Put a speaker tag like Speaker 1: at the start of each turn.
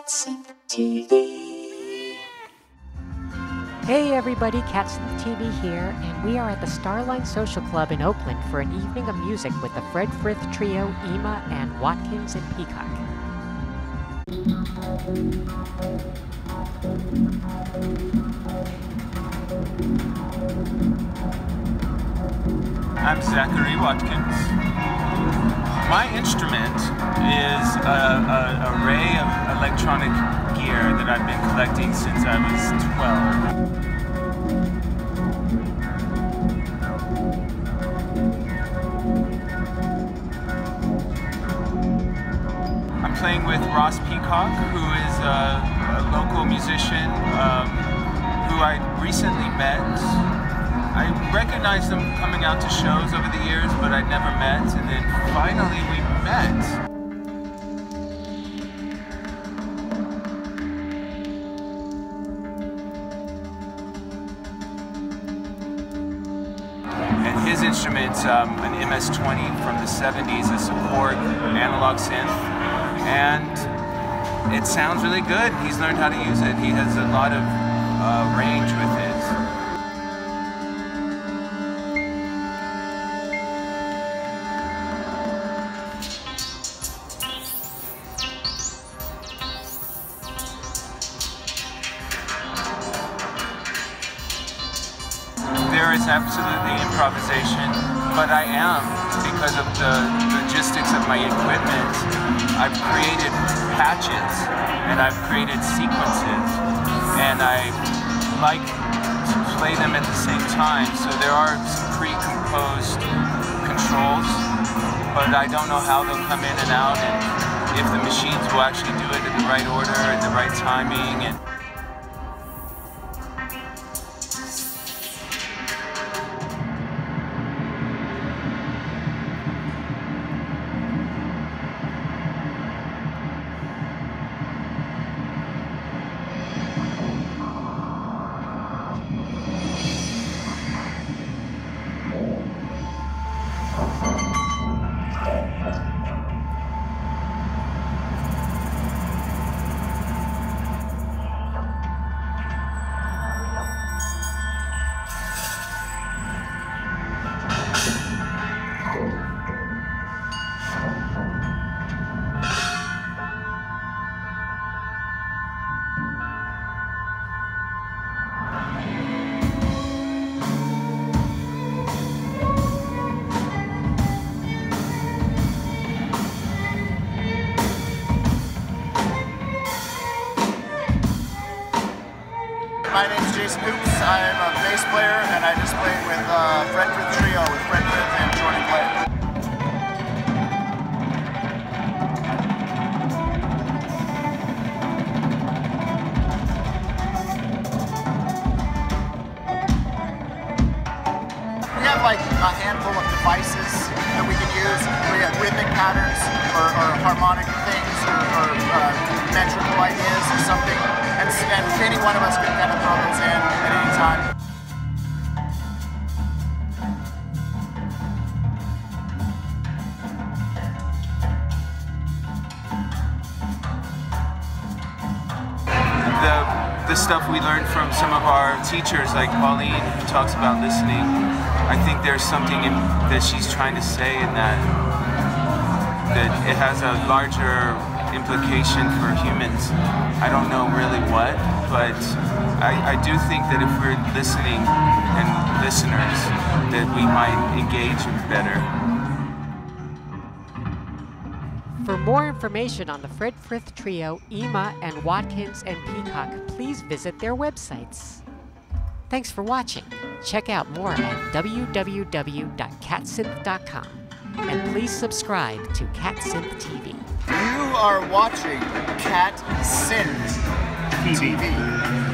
Speaker 1: CatSynth TV.
Speaker 2: Hey everybody, CatSynth TV here, and we are at the Starline Social Club in Oakland for an evening of music with the Frith trio, Amma and Watkins and Peacock.
Speaker 3: I'm Zachary Watkins. My instrument is an array of electronic gear that I've been collecting since I was 12. I'm playing with Ross Peacock, who is a local musician who I recently met. I recognized him coming out to shows over the years, but I'd never met, and then finally we met. And his instrument's an MS-20 from the 70s, a support analog synth, and it sounds really good. He's learned how to use it. He has a lot of range with it. There is absolutely improvisation, but I am, because of the logistics of my equipment, I've created patches and I've created sequences, and I like to play them at the same time. So there are some pre-composed controls, but I don't know how they'll come in and out, and if the machines will actually do it in the right order and the right timing. And
Speaker 4: my name's Jason Hoops. I'm a bass player, and I just played with Frith trio with Frith and Jordan Clay. We have like a handful of devices that we can use. We have rhythmic patterns or harmonic things or metrical ideas or something. And any one of us can kind of throw those in at any time.
Speaker 3: The stuff we learned from some of our teachers, like Pauline, who talks about listening, I think there's something that she's trying to say in that it has a larger implication for humans. I don't know really what, but I do think that if we're listening and listeners, that we might engage better.
Speaker 2: For more information on the Frith trio, Amma and Watkins and Peacock, please visit their websites. Thanks for watching. Check out more at www.catsynth.com, and please subscribe to CatSynth TV.
Speaker 4: You are watching CatSynth TV.